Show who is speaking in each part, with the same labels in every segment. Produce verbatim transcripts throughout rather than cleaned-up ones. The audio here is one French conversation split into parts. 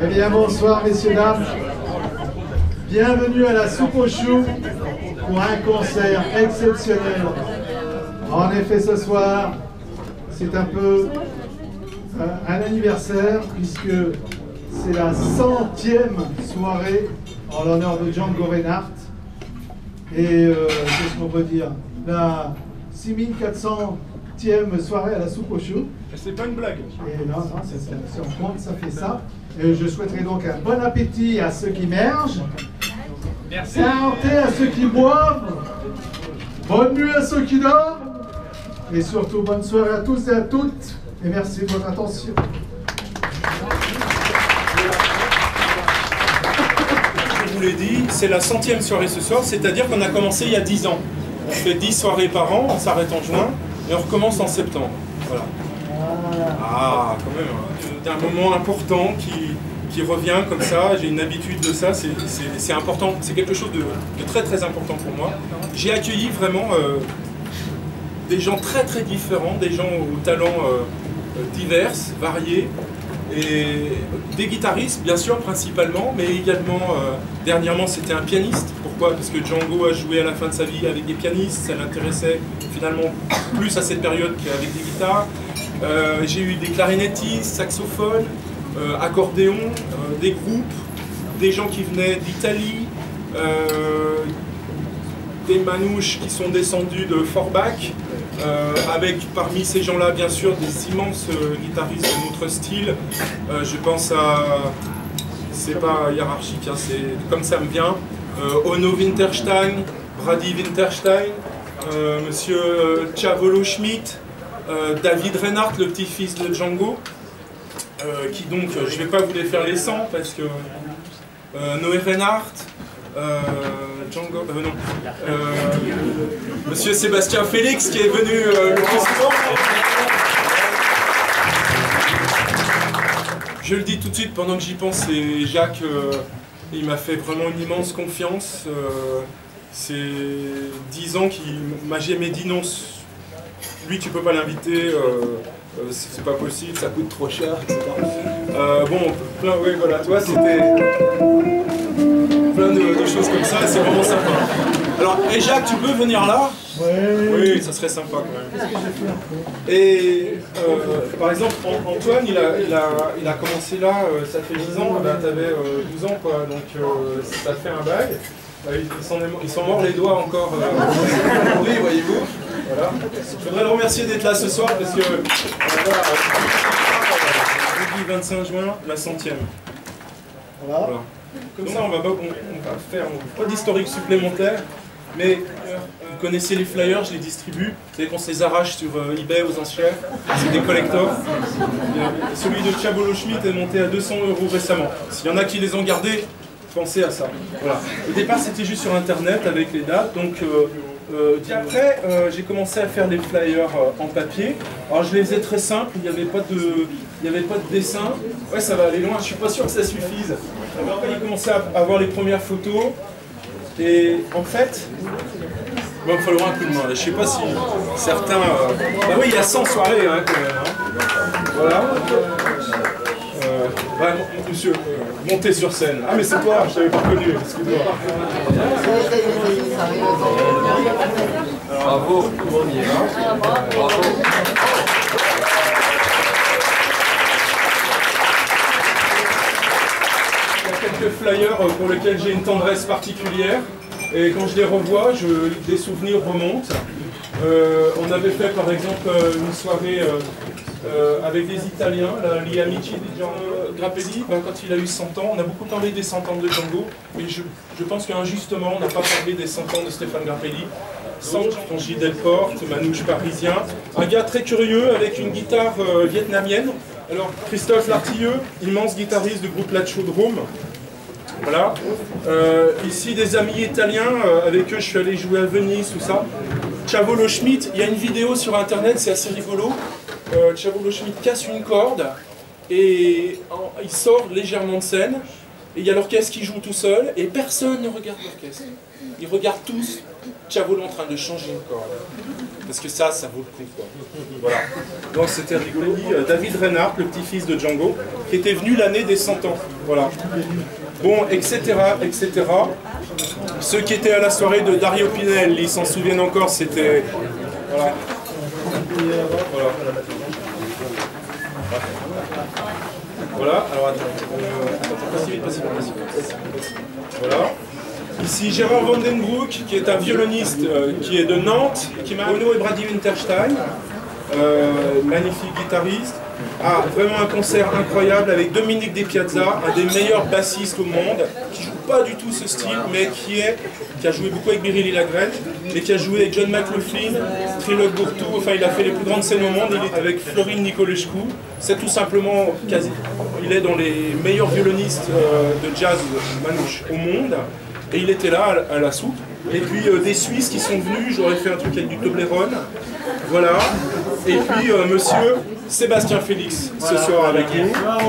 Speaker 1: Eh bien, bonsoir, messieurs, dames. Bienvenue à la soupe aux choux pour un concert exceptionnel. En effet, ce soir, c'est un peu euh, un anniversaire puisque c'est la centième soirée en l'honneur de Django Reinhardt. Et euh, qu'est-ce qu'on peut dire? La six mille quatre centième soirée à la soupe aux choux.
Speaker 2: C'est pas une blague.
Speaker 1: Et non, non, c'est, si on compte, ça fait ça. Et je souhaiterais donc un bon appétit à ceux qui mergent.
Speaker 2: Merci.
Speaker 1: Santé à ceux qui boivent. Bonne nuit à ceux qui dorment. Et surtout, bonne soirée à tous et à toutes. Et merci de votre attention.
Speaker 2: Je vous l'ai dit, c'est la centième soirée ce soir, c'est-à-dire qu'on a commencé il y a dix ans. On fait dix soirées par an, on s'arrête en juin, et on recommence en septembre. Voilà. Ah, quand même, hein. Un moment important qui, qui revient comme ça, j'ai une habitude de ça, c'est important, c'est quelque chose de, de très très important pour moi. J'ai accueilli vraiment euh, des gens très très différents, des gens aux talents euh, divers, variés, et des guitaristes bien sûr principalement, mais également euh, dernièrement c'était un pianiste. Pourquoi? Parce que Django a joué à la fin de sa vie avec des pianistes, ça l'intéressait finalement plus à cette période qu'avec des guitares. Euh, j'ai eu des clarinettistes, saxophones, euh, accordéons, euh, des groupes, des gens qui venaient d'Italie, euh, des manouches qui sont descendus de Forbach, euh, avec parmi ces gens-là bien sûr des immenses euh, guitaristes de notre style. Euh, je pense à, c'est pas hiérarchique, hein, c'est comme ça me vient, euh, Onno Winterstein, Brady Winterstein, euh, monsieur Chavolo Schmidt, Euh, David Reinhardt, le petit-fils de Django, euh, qui donc, euh, je ne vais pas vous les faire les cent parce que euh, Noé Reinhardt, euh, Django, euh, non, euh, monsieur Sébastien Félix qui est venu euh, le plus souvent. Je le dis tout de suite pendant que j'y pense, c'est Jacques, euh, il m'a fait vraiment une immense confiance. Euh, c'est dix ans qu'il m'a jamais dit non. Lui, tu peux pas l'inviter, euh, euh, c'est pas possible, ça coûte trop cher, et cetera. Euh, bon, plein, oui, voilà, toi, c'était plein de, de choses comme ça, c'est vraiment sympa. Alors, et Jacques, tu peux venir là?
Speaker 1: Oui.
Speaker 2: Oui, ça serait sympa quand même. Et euh, par exemple, Antoine, il a, il a, il a commencé là, euh, ça fait dix ans, bah, tu avais euh, douze ans, quoi, donc euh, ça fait un bail. Ils sont morts les doigts encore euh, oui, voyez-vous. Voilà. Je voudrais le remercier d'être là ce soir parce que euh, voilà, jeudi vingt-cinq juin, la centième.
Speaker 1: Voilà.
Speaker 2: Voilà. Comme ça, on va, on, on va faire pas d'historique supplémentaire, mais euh, vous connaissez les flyers, je les distribue. Vous savez qu'on se les arrache sur euh, eBay aux enchères, c'est des collectors. Et celui de Chavolo Schmidt est monté à deux cents euros récemment. S'il y en a qui les ont gardés, pensez à ça. Voilà. Au départ, c'était juste sur internet avec les dates. Donc, euh, euh, puis après, euh, j'ai commencé à faire des flyers euh, en papier. Alors, je les faisais très simples. Il n'y avait pas de, il n'y avait pas de dessin. Ouais, ça va aller loin. Je suis pas sûr que ça suffise. Alors, après, j'ai commencé à avoir les premières photos. Et en fait, il va me falloir un coup de main. Je ne sais pas si certains. Euh... Bah oui, il y a cent soirées hein, quand même. Hein. Voilà. Euh, bah, monsieur, euh, montez sur scène. Ah mais c'est toi, je t'avais pas connu, excuse-moi. Bravo, on y est là. Bravo. Il y a quelques flyers pour lesquels j'ai une tendresse particulière. Et quand je les revois, je, des souvenirs remontent. Euh, on avait fait par exemple une soirée euh, euh, avec des Italiens, la Gli Amici di Django Grappelli, ben, quand il a eu cent ans. On a beaucoup parlé des cent ans de Django, mais je, je pense qu'injustement on n'a pas parlé des cent ans de Stéphane Grappelli. Sans Franchi Delporte, manouche parisien, un gars très curieux avec une guitare euh, vietnamienne. Alors Christophe Lartilleux, immense guitariste du groupe La Chaudrome. Voilà. Euh, ici des amis italiens, euh, avec eux je suis allé jouer à Venise, tout ça. Chavolo Schmidt, il y a une vidéo sur internet, c'est assez rigolo. Euh, Chavolo Schmidt casse une corde et en, il sort légèrement de scène. Et il y a l'orchestre qui joue tout seul et personne ne regarde l'orchestre. Ils regardent tous Chavolo en train de changer une corde. Parce que ça, ça vaut le coup, quoi. Voilà. Donc c'était rigolo. David Reinhardt, le petit-fils de Django, qui était venu l'année des cent ans. Voilà. Bon, et cetera, et cetera. Ceux qui étaient à la soirée de Dario Pinel, ils s'en souviennent encore, c'était... Voilà. Voilà. Voilà, alors attends. Euh, pas si vite, pas si vite, pas si vite. Voilà. Ici Gérard Vandenbroek, qui est un violoniste euh, qui est de Nantes, qui m'a Bruno et Brady Winterstein, euh, magnifique guitariste. Ah, vraiment un concert incroyable avec Dominique Des Piazza, un des meilleurs bassistes au monde, qui joue pas du tout ce style, mais qui est, qui a joué beaucoup avec Biréli Lagrène, et qui a joué avec John McLaughlin, Trilog Bourtou, enfin il a fait les plus grandes scènes au monde, il est avec Florine Nicolescu. C'est tout simplement, quasi, il est dans les meilleurs violonistes euh, de jazz manouche au monde, et il était là à, à la soupe. Et puis euh, des Suisses qui sont venus, j'aurais fait un truc avec du Toblerone, voilà. Et puis euh, monsieur Sébastien Félix ce soir avec nous.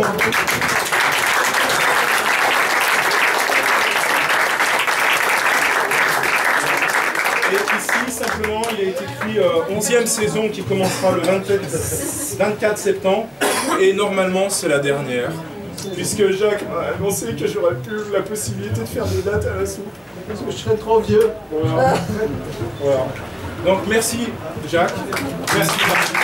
Speaker 2: Et ici, simplement, il a été écrit euh, onzième saison qui commencera le vingt-quatre septembre. Et normalement, c'est la dernière. Puisque Jacques m'a annoncé que j'aurais plus la possibilité de faire des dates à la soupe.
Speaker 1: Parce que je serais trop vieux.
Speaker 2: Voilà. Voilà. Donc merci Jacques. Merci Jacques.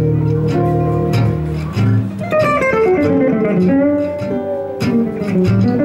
Speaker 3: Thank you.